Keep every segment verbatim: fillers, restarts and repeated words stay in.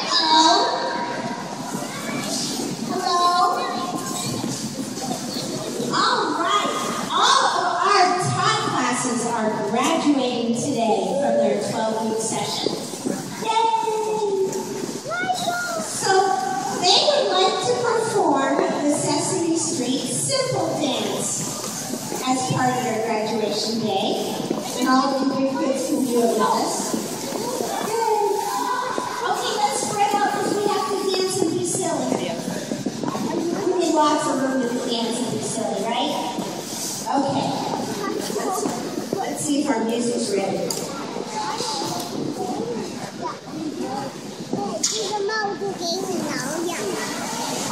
Graduating today from their twelve-week session. Yay! So they would like to perform the Sesame Street Simple Dance as part of their graduation day. And all of you big kids can do it with us. Yay! Okay, let's spread out because we have to dance and be silly. We need lots of room to dance and be silly, right? Okay. Let's see if our music's ready.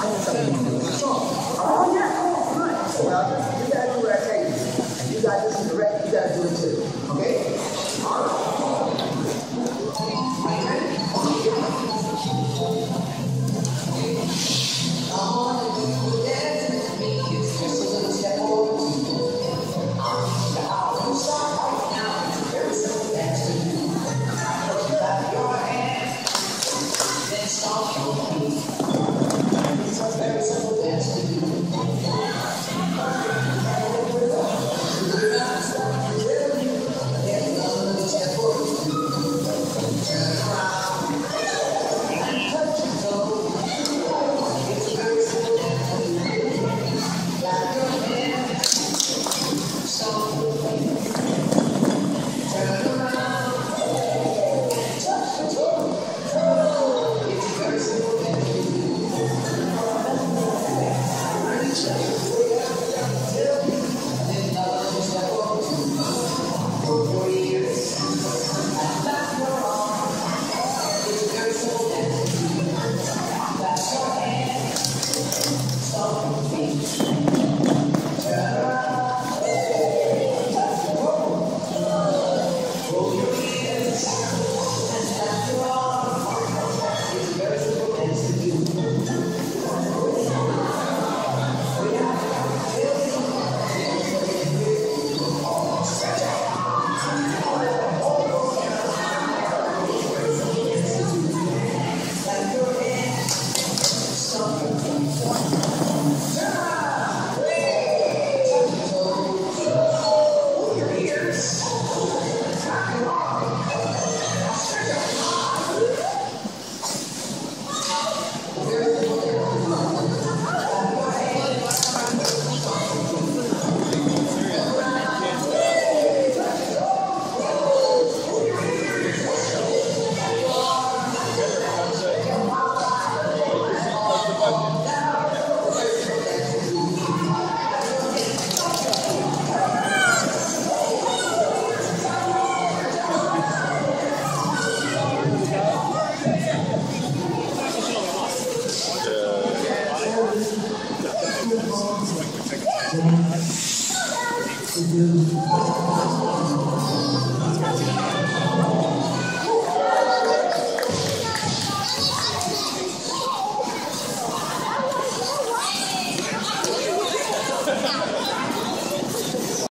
Oh, yeah. Well, you gotta do what I tell you. And you got this